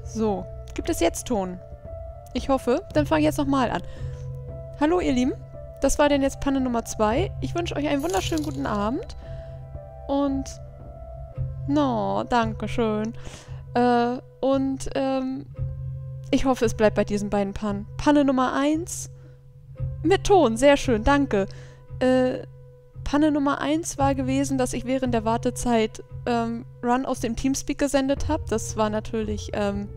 So, gibt es jetzt Ton? Ich hoffe. Dann fange ich jetzt nochmal an. Hallo ihr Lieben, das war denn jetzt Panne Nummer 2. Ich wünsche euch einen wunderschönen guten Abend. Und... No, danke schön. Ich hoffe, es bleibt bei diesen beiden Pannen. Panne Nummer 1 mit Ton, sehr schön, danke. Panne Nummer 1 war gewesen, dass ich während der Wartezeit Run aus dem Teamspeak gesendet habe. Das war natürlich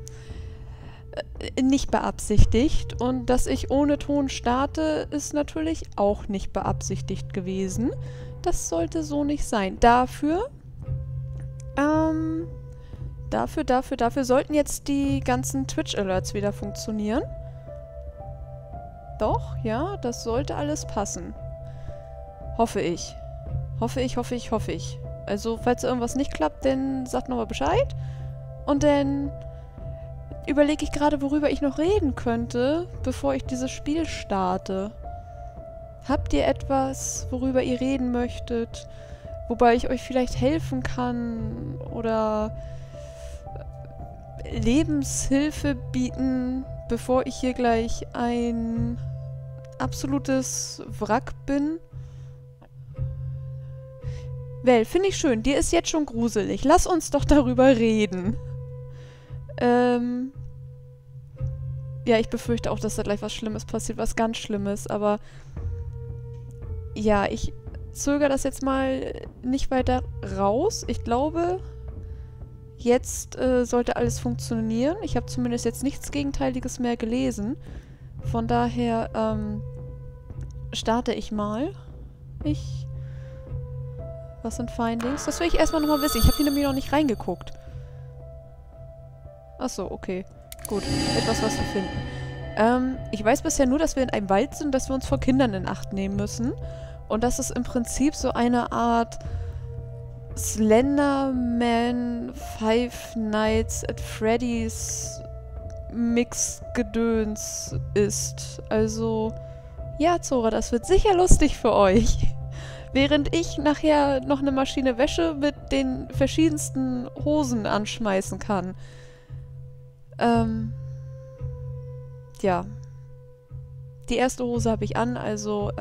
nicht beabsichtigt. Und dass ich ohne Ton starte, ist natürlich auch nicht beabsichtigt gewesen. Das sollte so nicht sein. Dafür sollten jetzt die ganzen Twitch-Alerts wieder funktionieren. Doch, ja, das sollte alles passen. Hoffe ich. Hoffe ich. Also, falls irgendwas nicht klappt, dann sagt nochmal Bescheid. Und dann überlege ich gerade, worüber ich noch reden könnte, bevor ich dieses Spiel starte. Habt ihr etwas, worüber ihr reden möchtet? Wobei ich euch vielleicht helfen kann? Oder Lebenshilfe bieten, bevor ich hier gleich ein absolutes Wrack bin? Well, finde ich schön. Dir ist jetzt schon gruselig. Lass uns doch darüber reden. Ja, ich befürchte auch, dass da gleich was Schlimmes passiert, was ganz Schlimmes, aber ja, ich zögere das jetzt mal nicht weiter raus. Ich glaube, jetzt sollte alles funktionieren. Ich habe zumindest jetzt nichts Gegenteiliges mehr gelesen. Von daher starte ich mal. Was sind Findings? Das will ich erstmal nochmal wissen. Ich habe hier nämlich noch nicht reingeguckt. Achso, okay. Gut. Etwas, was wir finden. Ich weiß bisher nur, dass wir in einem Wald sind und dass wir uns vor Kindern in Acht nehmen müssen. Und dass es im Prinzip so eine Art Slenderman Five Nights at Freddy's Mix-Gedöns ist. Also, ja, Zora, das wird sicher lustig für euch. Während ich nachher noch eine Maschine Wäsche mit den verschiedensten Hosen anschmeißen kann. Ja. Die erste Hose habe ich an, also,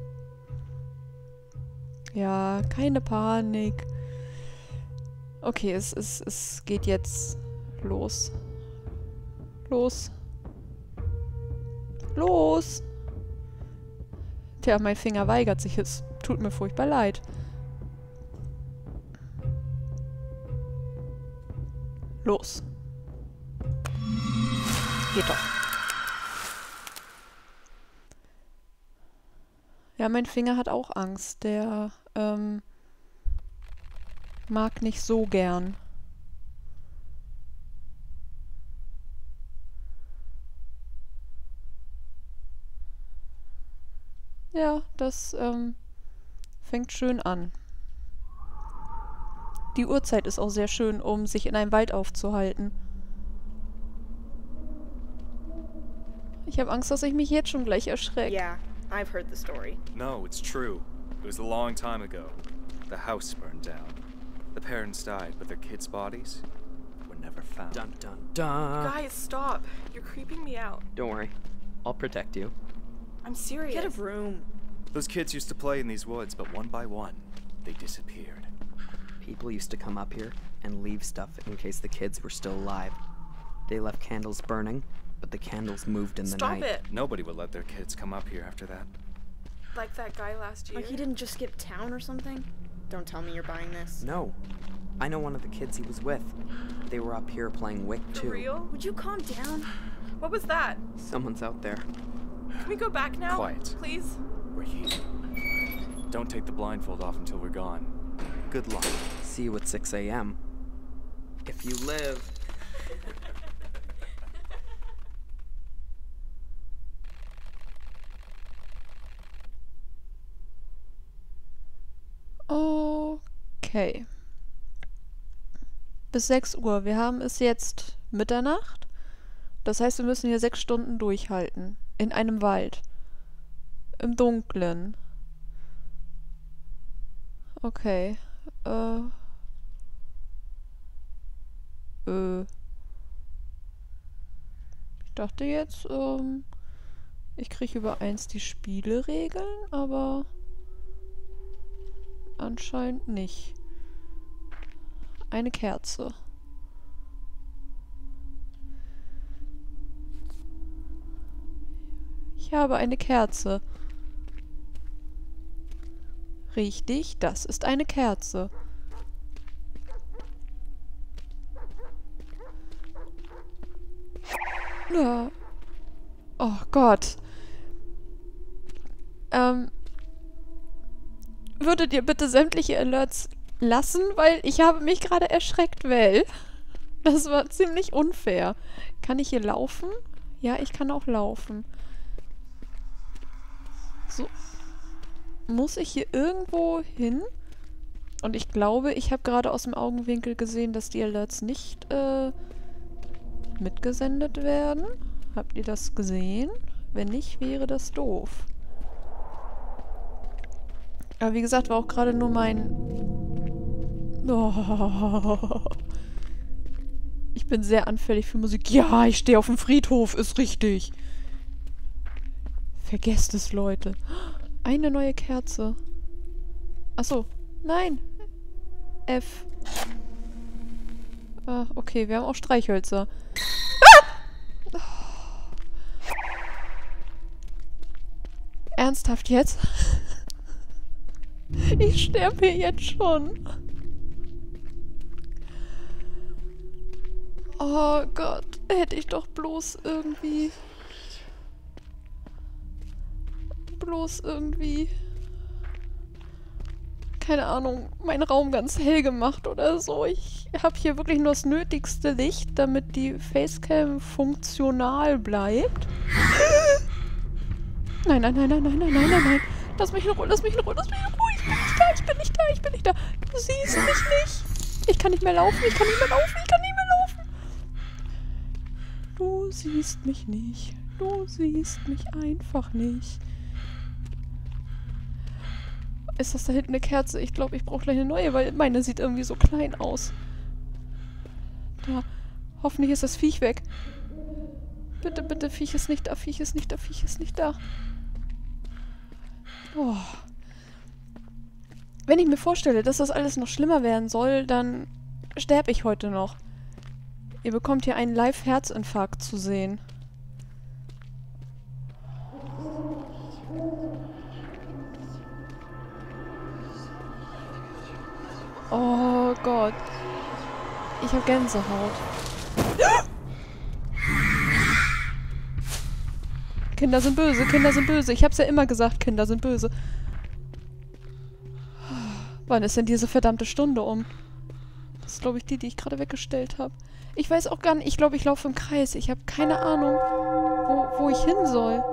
ja, keine Panik. Okay, es geht jetzt los. Los. Los! Tja, mein Finger weigert sich. Es tut mir furchtbar leid. Los. Geht doch. Ja, mein Finger hat auch Angst. Der, mag nicht so gern. Ja, das, fängt schön an. Die Uhrzeit ist auch sehr schön, um sich in einem Wald aufzuhalten. Ich habe Angst, dass ich mich jetzt schon gleich erschrecke. Yeah, I've heard the story. No, it's true. It was a long time ago. The house burned down. The parents died, but their kids' bodies were never found. Dun dun dun. Guys, stop. You're creeping me out. Don't worry. I'll protect you. I'm serious. Get a room. Those kids used to play in these woods, but one by one, they disappeared. People used to come up here and leave stuff in case the kids were still alive. They left candles burning, but the candles moved in the night. Stop it. Nobody would let their kids come up here after that. Like that guy last year. Like he didn't just skip town or something? Don't tell me you're buying this. No. I know one of the kids he was with. They were up here playing Wick For too. real? Would you calm down? What was that? Someone's out there. Can we go back now? Quiet. Please? We're here. Don't take the blindfold off until we're gone. Good luck. See you at 6 a.m. If you live. Okay. Bis 6 Uhr. Wir haben es jetzt Mitternacht. Das heißt, wir müssen hier 6 Stunden durchhalten. In einem Wald. Im Dunkeln. Okay. Ich dachte jetzt, ich kriege über 1 die Spieleregeln, aber anscheinend nicht. Eine Kerze. Ich habe eine Kerze. Richtig, das ist eine Kerze. Ja. Oh Gott. Würdet ihr bitte sämtliche Alerts lassen, weil ich habe mich gerade erschreckt, Well. Das war ziemlich unfair. Kann ich hier laufen? Ja, ich kann auch laufen. So. Muss ich hier irgendwo hin? Und ich glaube, ich habe gerade aus dem Augenwinkel gesehen, dass die Alerts nicht mitgesendet werden. Habt ihr das gesehen? Wenn nicht, wäre das doof. Aber wie gesagt, war auch gerade nur mein... Oh. Ich bin sehr anfällig für Musik. Ja, ich stehe auf dem Friedhof, ist richtig. Vergesst es, Leute. Eine neue Kerze. Achso, nein. F. Ah, okay, wir haben auch Streichhölzer. Ah! Ernsthaft jetzt? Ich sterbe hier jetzt schon. Oh Gott, hätte ich doch bloß irgendwie... keine Ahnung, meinen Raum ganz hell gemacht oder so. Ich habe hier wirklich nur das nötigste Licht, damit die Facecam funktional bleibt. Nein, nein, nein, nein, nein, nein, nein, nein, nein. Lass mich in Ruhe, lass mich in Ruhe, lass mich in Ruhe. Ich bin nicht da, ich bin nicht da, ich bin nicht da. Du siehst mich nicht. Ich kann nicht mehr laufen, ich kann nicht mehr laufen, ich kann nicht mehr laufen. Du siehst mich nicht. Du siehst mich einfach nicht. Ist das da hinten eine Kerze? Ich glaube, ich brauche gleich eine neue, weil meine sieht irgendwie so klein aus. Da. Hoffentlich ist das Viech weg. Bitte, bitte, Viech ist nicht da, Viech ist nicht da, Viech ist nicht da. Oh. Wenn ich mir vorstelle, dass das alles noch schlimmer werden soll, dann sterbe ich heute noch. Ihr bekommt hier einen Live-Herzinfarkt zu sehen. Oh Gott. Ich habe Gänsehaut. Kinder sind böse, Kinder sind böse. Ich hab's ja immer gesagt, Kinder sind böse. Wann ist denn diese verdammte Stunde um? Das ist, glaube ich, die ich gerade weggestellt habe. Ich weiß auch gar nicht. Ich glaube, ich laufe im Kreis. Ich habe keine Ahnung, wo ich hin soll.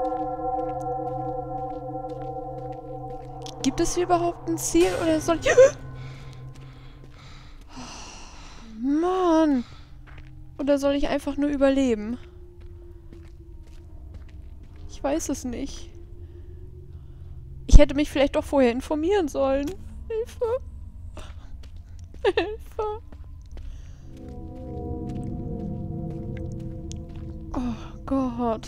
Gibt es hier überhaupt ein Ziel oder soll ich... Mann! Oder soll ich einfach nur überleben? Ich weiß es nicht. Ich hätte mich vielleicht doch vorher informieren sollen. Hilfe! Hilfe! Oh Gott.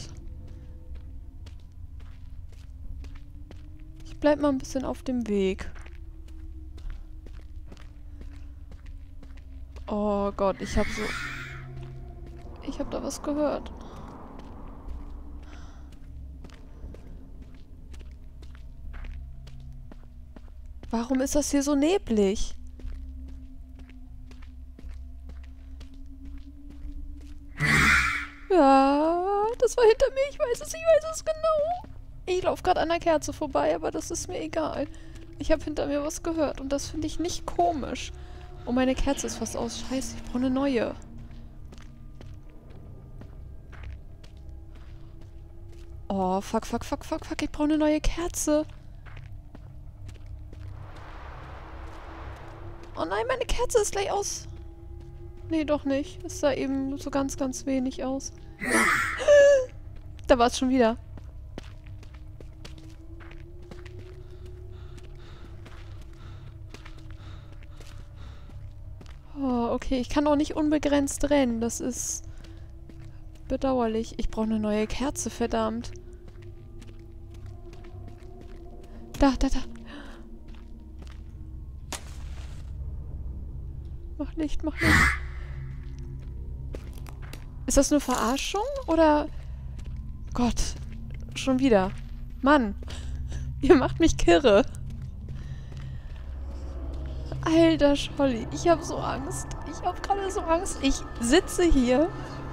Ich bleib mal ein bisschen auf dem Weg. Oh Gott, ich hab da was gehört. Warum ist das hier so neblig? Ja, das war hinter mir. Ich weiß es genau. Ich laufe gerade an der Kerze vorbei, aber das ist mir egal. Ich habe hinter mir was gehört und das finde ich nicht komisch. Oh, meine Kerze ist fast aus. Scheiße, ich brauche eine neue. Oh, fuck. Ich brauche eine neue Kerze. Oh nein, meine Kerze ist gleich aus. Nee, doch nicht. Es sah eben so ganz, ganz wenig aus. Da war es schon wieder. Oh, okay. Ich kann auch nicht unbegrenzt rennen. Das ist bedauerlich. Ich brauche eine neue Kerze, verdammt. Da. Mach Licht, mach Licht. Ist das nur Verarschung oder... Gott, schon wieder. Mann, ihr macht mich kirre. Alter Scholli, ich habe so Angst. Ich habe gerade so Angst. Ich sitze hier.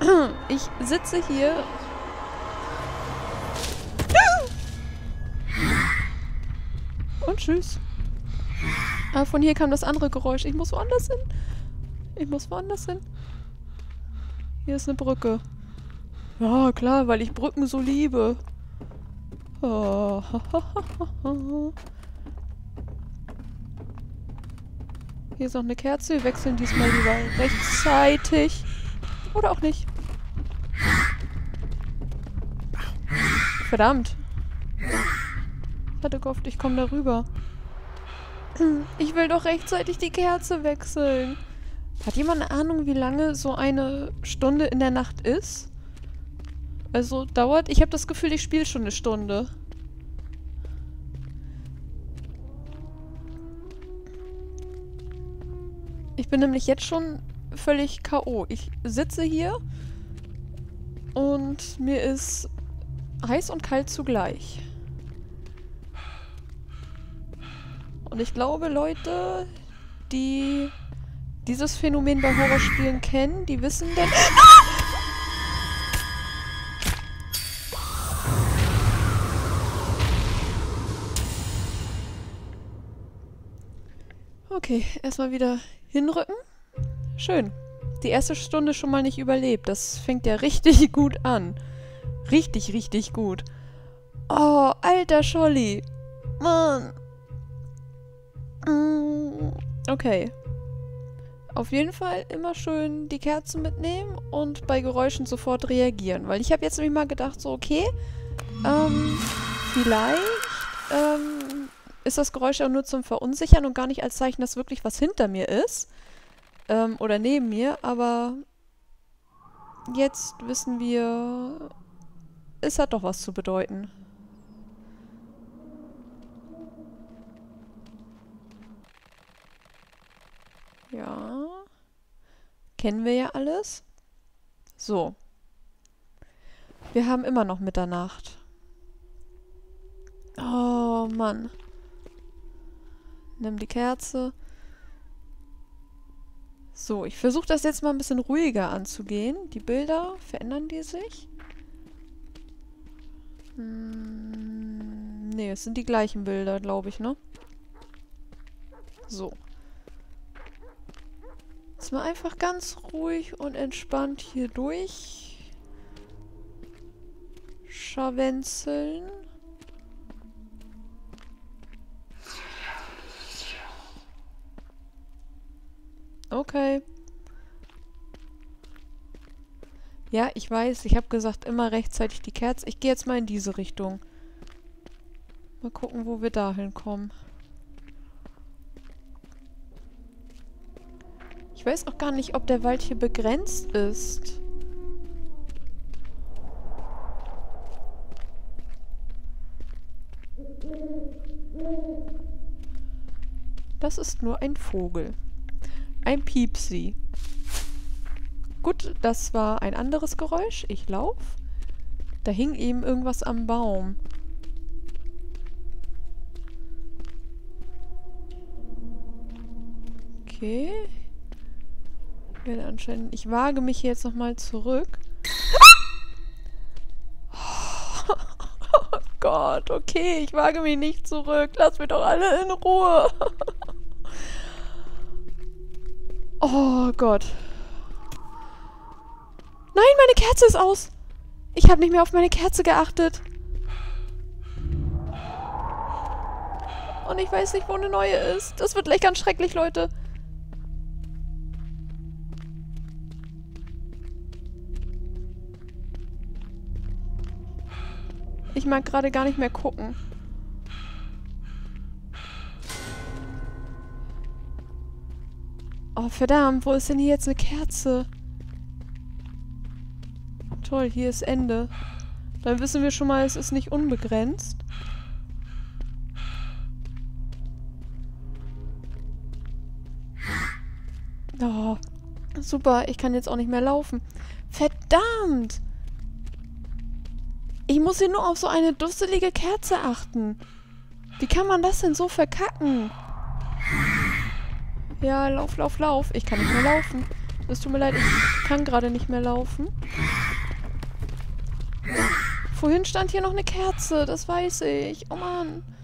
Und tschüss. Aber von hier kam das andere Geräusch. Ich muss woanders hin. Hier ist eine Brücke. Ja, klar, weil ich Brücken so liebe. Oh. Hier ist noch eine Kerze. Wir wechseln diesmal lieber rechtzeitig. Oder auch nicht. Verdammt. Ich hatte gehofft, ich komme da rüber. Ich will doch rechtzeitig die Kerze wechseln. Hat jemand eine Ahnung, wie lange so eine Stunde in der Nacht ist? Also dauert... Ich habe das Gefühl, ich spiele schon eine Stunde. Ich bin nämlich jetzt schon völlig K.O. Ich sitze hier und mir ist heiß und kalt zugleich. Und ich glaube, Leute, die dieses Phänomen bei Horrorspielen kennen, die wissen dann... Okay, erstmal wieder hinrücken. Schön. Die erste Stunde schon mal nicht überlebt. Das fängt ja richtig gut an. Richtig, richtig gut. Oh, alter Scholli. Mann. Okay. Auf jeden Fall immer schön die Kerzen mitnehmen und bei Geräuschen sofort reagieren. Weil ich habe jetzt nämlich mal gedacht, so okay, vielleicht ist das Geräusch auch nur zum Verunsichern und gar nicht als Zeichen, dass wirklich was hinter mir ist. Oder neben mir, aber jetzt wissen wir, es hat doch was zu bedeuten. Ja. Kennen wir ja alles. So. Wir haben immer noch Mitternacht. Oh, Mann. Nimm die Kerze. So, ich versuche das jetzt mal ein bisschen ruhiger anzugehen. Die Bilder, verändern die sich? Nee, es sind die gleichen Bilder, glaube ich, ne? So. Jetzt mal einfach ganz ruhig und entspannt hier durch. Scharwenzeln. Okay. Ja, ich weiß, ich habe gesagt, immer rechtzeitig die Kerze. Ich gehe jetzt mal in diese Richtung. Mal gucken, wo wir da hinkommen. Ich weiß auch gar nicht, ob der Wald hier begrenzt ist. Das ist nur ein Vogel. Ein Piepsi. Gut, das war ein anderes Geräusch. Ich laufe. Da hing eben irgendwas am Baum. Okay. Ich werde anscheinend... Ich wage mich jetzt nochmal zurück. Oh Gott, okay. Ich wage mich nicht zurück. Lass mich doch alle in Ruhe. Oh Gott. Nein, meine Kerze ist aus. Ich habe nicht mehr auf meine Kerze geachtet. Und ich weiß nicht, wo eine neue ist. Das wird gleich ganz schrecklich, Leute. Ich mag gerade gar nicht mehr gucken. Oh, verdammt, wo ist denn hier jetzt eine Kerze? Toll, hier ist Ende. Dann wissen wir schon mal, es ist nicht unbegrenzt. Oh, super, ich kann jetzt auch nicht mehr laufen. Verdammt! Ich muss hier nur auf so eine dusselige Kerze achten. Wie kann man das denn so verkacken? Ja, lauf, lauf, lauf. Ich kann nicht mehr laufen. Es tut mir leid, ich kann gerade nicht mehr laufen. Vorhin stand hier noch eine Kerze, das weiß ich. Oh Mann.